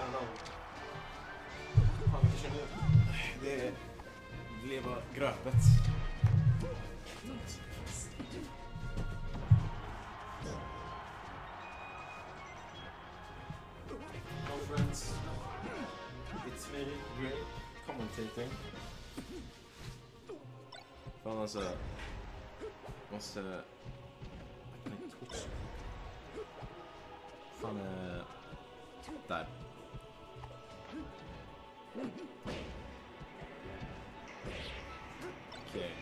know. Fan, vilka känner du? Det är leva gröpet. Hello friends. It's me, Grey, commentating. Fan alltså. Måste... Fan där. Okej.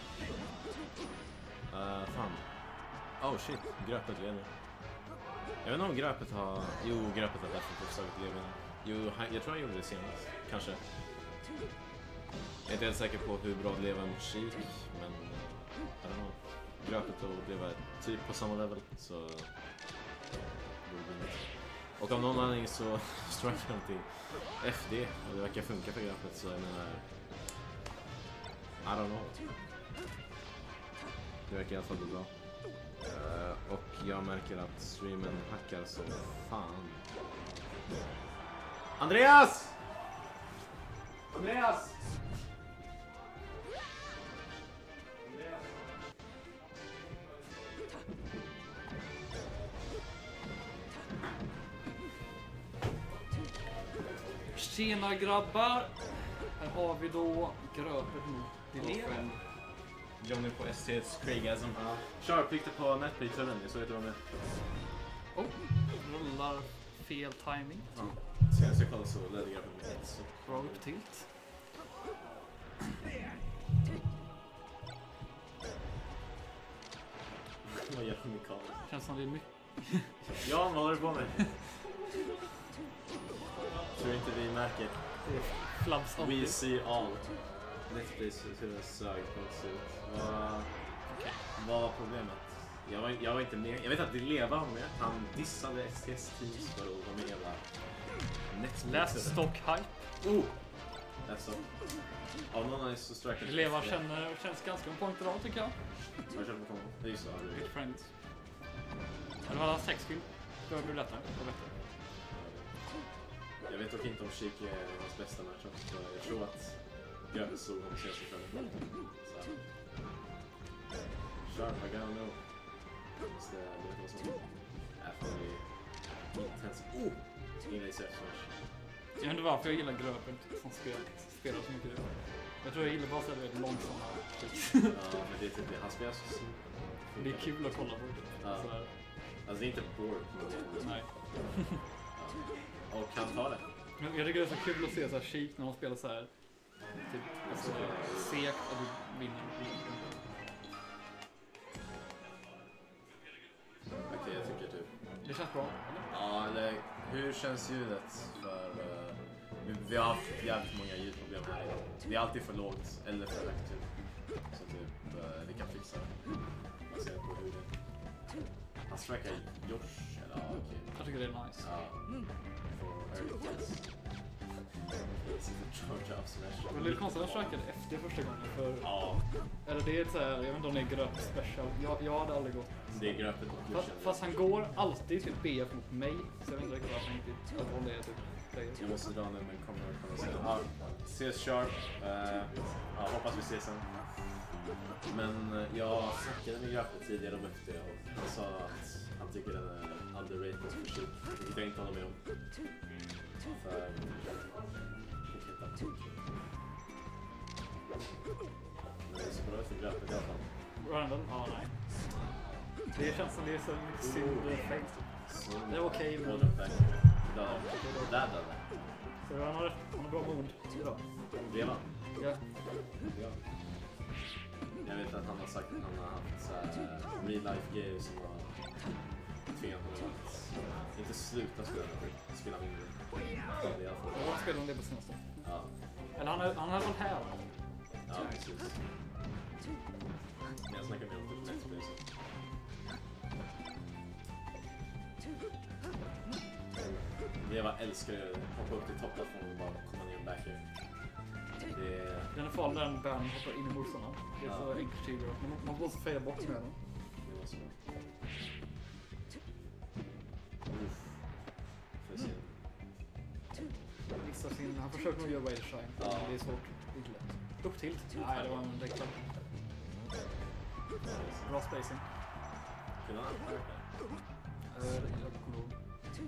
Fan. Oh shit, gröpet leder. Jag vet inte om gröpet har... Jo, gröpet har definitivt slagit leder. Jo, jag tror han gjorde det senast. Kanske. Jag är inte helt säker på hur bra det lever mot Sheik, men... I don't know. Gröpet och leva typ på samma level, så... Och av någon anledning så strike han till FD och det verkar funka för gröpet, så jag menar... I don't know. Det verkar i alla fall bli bra. Och jag märker att streamen hackar så fan. Andreas! Andreas! Tjena grabbar! Här har vi då gröpet mot Dileven. Johnny på ST's Craigasm. Sharp-pickte på netplay-tullen, så vet du vad med. Oh, rullar fel timing. Ja. Senast jag kollade så ledde grabben med ett. Så. Bra upp tilt. Vad gör Mikael? Känns som det är mycket. Ja, vad håller du på med? Tror inte vi märker. Flabs We see all. Netflix hur det sög på ett ut. Vad var problemet? Jag var inte med. Jag vet att Dileva var med. Han dissade STS Teams för att vara med jävla Netflix. Last stock hype. Oh! Alltså. Av någon annan så strikar Dileva känns ganska på point idag tycker jag. Vad känner du på honom? Det är ju så. Good friends. Men det var 6 skill. Börjar bli lättare och bättre. Jag vet dock inte om Sheik är hans bästa matchup, så jag tror att Gröpet såg honom se sig själv. Så. Sharp, I gotta know. Just det, jag vet vad som är för intens. Inne i smash. Jag vet inte varför jag gillar gröpet som spelar så mycket. Jag tror jag gillar bara så att det är långsamma. Ja, men det är typ det. Han spelar så... Det är kul att kolla på. Ja. Alltså det är inte bored. Nej. Och kan ta det. Jag tycker det är så kul att se så här Sheik när de spelar så här typ alltså, segt och du vinner. Okej, jag tycker typ. Det känns bra, eller? Ja, eller hur känns ljudet? För vi har haft jävligt många ljudproblem här idag. Det är alltid för lågt eller för högt typ. Så typ vi kan fixa det. Man ser på hur det... Han strikar Josh, eller ja, okej. Jag tycker det är nice. Ja. For early test. Charge up smash. Det är lite konstigt att jag strikade efter första gången för... Ja. Eller det är så här, jag vet inte om det är gröp special. Jag hade aldrig gått. Det är gröpet och fast han går alltid till BF mot mig. Så jag vet inte riktigt varför han inte att hålla det typ. Jag måste dra nu men kommer sen. Ja, ses Sharp. Ja, hoppas vi ses sen. Men jag snackade med gröpet tidigare om efter det och han sa att han tycker den är underrated för Sheik. Vilket jag inte håller med om. För... Men det är så bra för gröpet i alla fall. Random? Ja, nej. Det känns som det är så mycket synd face. Det är okej, men... Där. Så han har bra mod idag. Leva? Ja. Jag vet att han har sagt att han har haft så här real life games som har tvingat honom att inte sluta spela mindre. Det är Jag spelar om det på senaste. Ja. Eller han är väl här. Ja, precis. Men jag snackar mer om det på Netflix. Leva älskar ju hoppa upp till topplattformen och bara komma ner och backa. Den är farlig där en band hoppar in i motståndarna. Det är så enkelt tidigare. Man måste fejda bort med den. Det var så bra. Får se. testa sin... Han försöker nog göra Rage Shine. Ja. Men det är svårt. Inte lätt. Upp tilt. Nej, det var en däckfall. Bra spacing. Kunde han ha det? Jag kommer ihåg.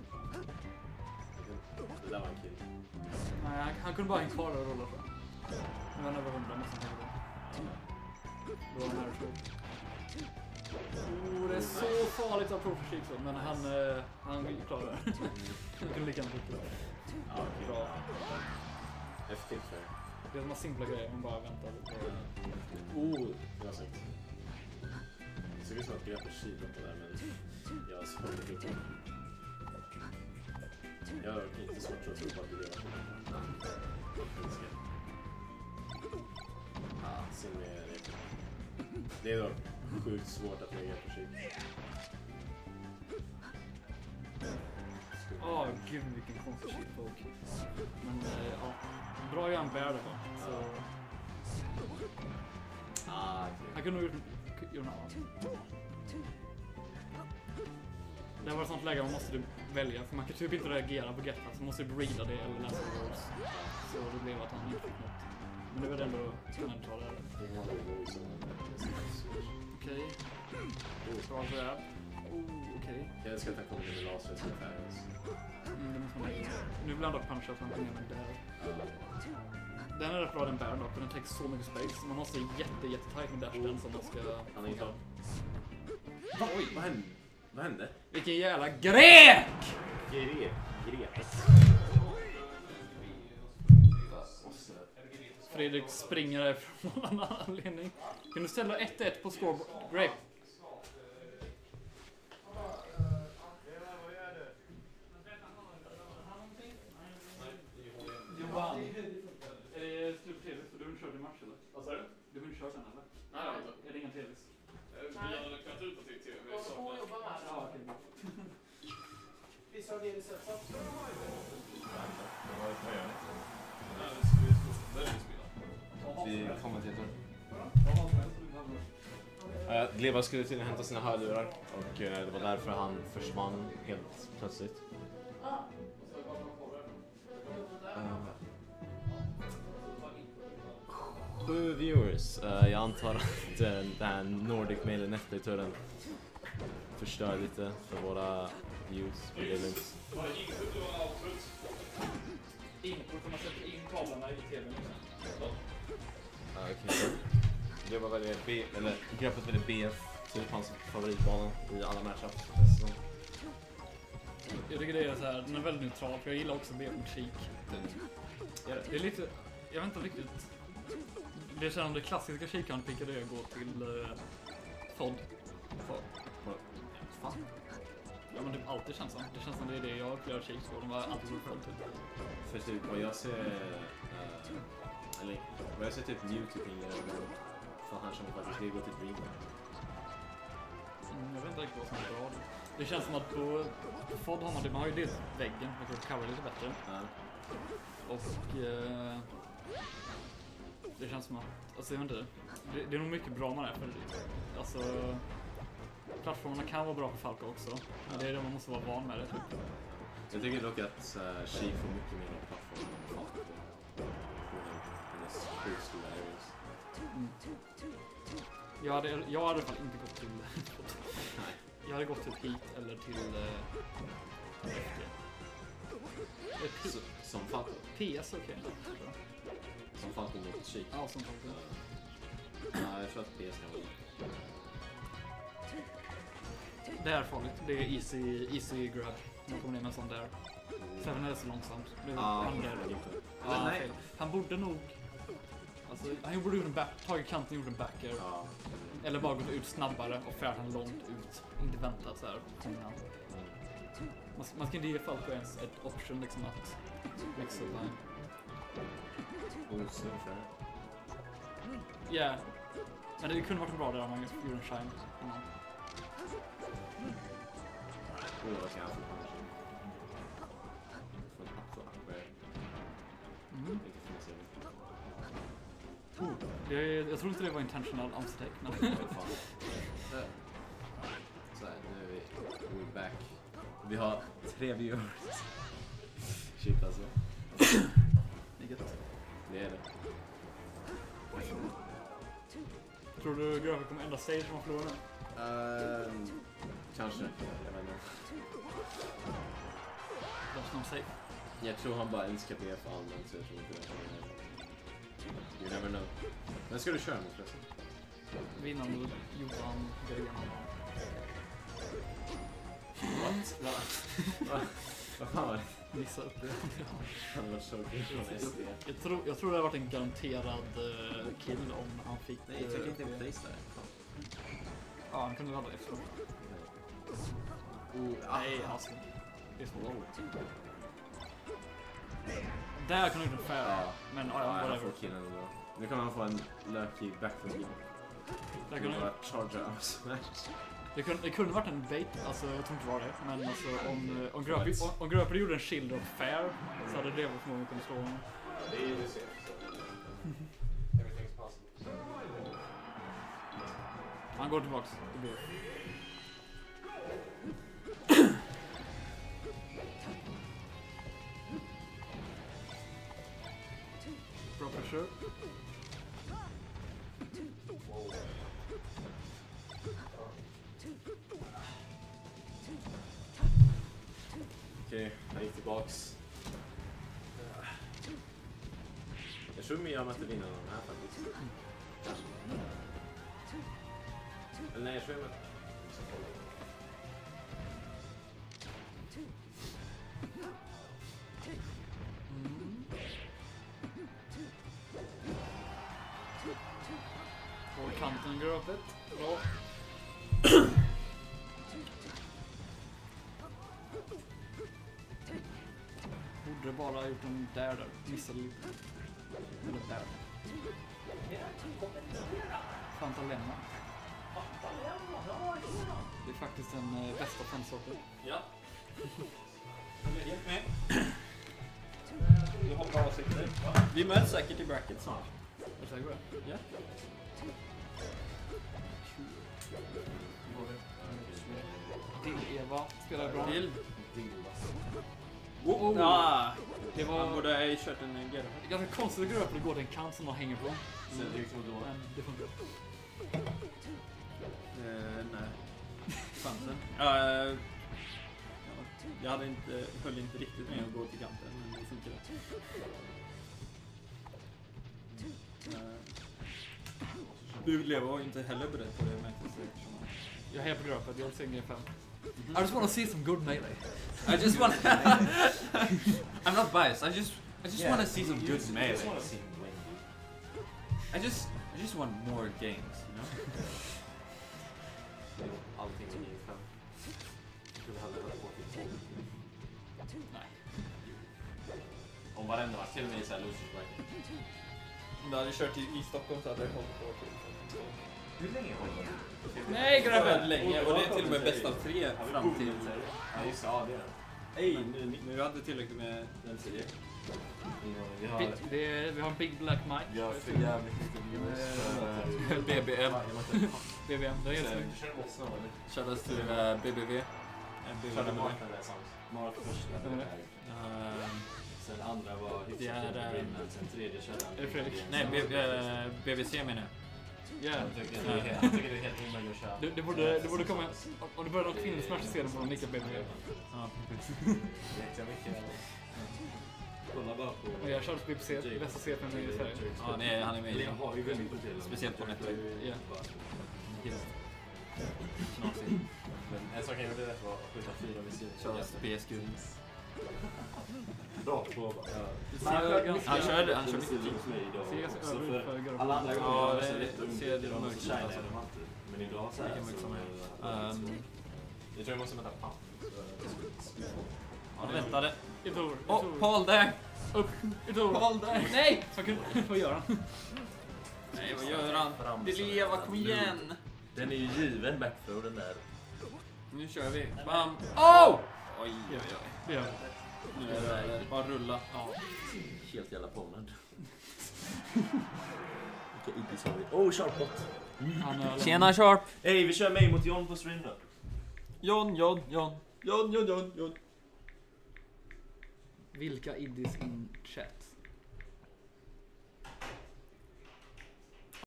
Det där var en kill. Nej, han kunde bara hänga kvar där och rulla för. Nu var han över 100 nästan hela gången. Då var han här och det är så farligt att prova så, men han klarar det. Han kunde lika gärna skjuta det. Ja, okej. Bra. Häftigt för. Det är såna simpla grejer, man bara väntar lite. Det var snyggt. Det såg ut som att jag på kylen på där, men jag såg det inte. Jag har inte svårt att tro på att det är sen med det är då sjukt svårt att lägga på kylen. Gud vilken konstig shitfolk. Men ja, bra jag en bär det va. Så... Jag kunde nog gjort något annat. Det var ett sånt läge man måste typ välja, för man kan typ inte reagera på Getpass, så man måste typ reada det eller läsa rules. Så det blev att han inte fick något. Men det var ändå kan ta det. Okej. Bra grab. Okej. Jag älskar att han kommer med laser till affären. Det måste man lägga. Nu vill han dock puncha så han kan med där. Den är rätt bra den bären dock, för den tar så mycket space. Så man måste jättetajt med dashen som man ska... Han är inte... Oj! Vad hände? Vilken jävla grek! Grek. Fredrik springer därifrån av en anledning. Kan du ställa 1-1 på score? Grape. Johan, är det slut på tv? För du har inte kört en match eller? Vad sa du? Du har inte kört den eller? Nej, det har jag inte. Är det ingen tv? Vi hade kunnat ut på till tv. Vi saknar. Ja, okej. Visst har det sett så? Vi kommentator. Gleba skulle tydligen hämta sina hörlurar och det var därför han försvann helt plötsligt. Sju viewers. Jag antar att den här Nordic Mail Netplay-turen förstör lite för våra views. Men det är lugnt. Input, man sätter in kablarna i tvn. Okej. Gleba väljer B, eller Grappet väljer BF, typ hans favoritbana i alla matchups. Jag tycker det är så här, den är väldigt neutral, för jag gillar också BF mot kik. Det är lite, jag vet inte riktigt. Det känns som det klassiska kikhandpickar det går till FOD. Fan. Ja men det alltid känns som. Det känns som det är det jag upplever kik så. De var alltid går FOD typ. För typ vad jag ser, eller vad jag ser typ Mewtwo-pingar från han som faktiskt vill gå till Dream. Jag vet inte riktigt vad som är bra. Det känns som att på FOD har man det, man har ju det väggen, man kan cover lite bättre. Ja. Och det känns som att, alltså jag vet inte, det är nog mycket bra man är för alltså plattformarna kan vara bra för Falco också, men det är det man måste vara van med det typ. Jag tycker dock att She får mycket mer av plattformen än Falco på hennes sjukt stora areas. Jag hade i alla fall inte gått till Nej. jag hade gått till Heat eller till FD. Som Falco? PS okej. Som Falco mot She? Ja, som Falco. Ja, jag tror att PS kan vara. Det är farligt. Det är easy grab. Man kommer ner med en sån där. Seven är så långsamt. Det är Nej. Han borde nog... Alltså, han borde gjort tagit kanten och gjort en backer. Ja. Eller bara gått ut snabbare och färd han långt ut. Inte väntat så här. Man ska inte ge Falco ens ett option liksom att mixa upp här. Ja. Men det kunde varit bra där om man gjorde en shine. Vad ska jag få punch? Från up to upper. Inte finns Jag tror inte det var intentional unstake. Men... Så här, nu är we're back. Vi har 3 viewers. Shit alltså. Det är det. Tror du Gröver kommer ändra stage om man förlorar nu? Kanske. Jag vet inte. That's not safe. Jag tror han bara älskar BF allmänt, så jag tror inte det. You never know. Men ska du köra mot förresten? Vinnande Johan Gren. Vad fan var det? Missa upp det. Han var så kul från SD. Jag tror det har varit en garanterad kill om han fick... Nej, jag tycker inte det var place där. Ja, han kunde ladda efter. Nej, alltså. Det är svårt. Där kan du inte färra. Men ja, han whatever. får killen ändå. Nu kan han få en lökig backflip. Där kunde bara charge up smash. det kunde varit en bait, alltså jag tror inte det var det. Men alltså om Gröper gjorde en shield of fair så hade det förmodligen kunnat slå honom. Det är ju det så. Everything's possible. Han går tillbaks. Det blir. Bra pressure. Okej, han gick tillbaks. Jag tror mig jag mötte vinnaren av den här faktiskt. Kanske. Eller nej, jag tror jag mötte. På kanten går öppet. Bra. Borde bara gjort en där. Missade lite. Eller där. Fanta lämna. Det är faktiskt den bästa fansorten. Ja. Jag är helt med. Du hoppar avsikter. Vi möts säkert i bracket snart. Är du säker på det? Ja. Dill-Eva spelar bra. Till. Oh. Ah, Det han var borde ha kört en gera. ganska konstigt att gröpa det går till en kant som de hänger på. Sen det gick så då. Men det funkar. Nej. Chansen. Jag höll inte riktigt med att gå till kanten, men det funkar. Du lever inte heller beredd på det märktes. Jag hejar på gröpet, jag vill se en G5. I just want to see some good melee. I just want. I'm not biased. I just want to see some good melee. just want to see him win. I just want more games, you know. Allting är i 5. Jag skulle hellre ha på till 2. Nej. Om varenda var till och med i såhär losers bracket. Om du hade kört i Stockholm så hade jag hållit på till. Hur länge håller du? Nej grabben! Länge, och det är till och med bäst av 3 fram till... Ja just ja, det är det. Hej, nu hade tillräckligt med den serien. Vi har en Big Black Mike. Vi har för jävligt mycket views. BBM. BBM, det är helt snyggt. Kör mot snö eller? Shoutouts till BBV. Körde Mark den där sounds. Mark första. Sen andra var Det är, hyfsat sen tredje körde han. Är det Fredrik? Nej, BBC menar jag. Ja. Han tycker det är helt omöjligt att köra. Det borde komma... Om det börjar någon kvinnlig smärtserie på de nicka BBV. Ja. Vet jag mycket. Kolla bara på... Och jag körde på BBC, bästa CFM i Sverige. Ja, han är med i det. har ju väldigt mycket. Speciellt på nätet. Ja. Men en sak jag gjorde rätt var att skjuta 4 missiler. Shoutouts till BSQ. Bra på. Han kör mycket tid. Ser ganska över ut för att göra Alla andra Ja, gånger det så lätt ser de mörkt ut, shine alltså. de alltid. Men idag så här Lika mycket som Jag tror jag måste möta Pam. Han väntade. Ett år. Paul där! Upp. Ett år. Paul där! Nej! Vad gör han? Nej, vad gör han? Dill-Eva, kom igen! Den är ju given backthrow den där. Nu kör vi. Bam! Oh! Oj, oj, oj. Det gör han. Nu är det bara rulla. Ja. Helt jävla pånad. Vilka idis har vi? Oh, Sharpbot! Tjena Sharp! Hej, vi kör mig mot John på stream då. John. Vilka iddis in chat?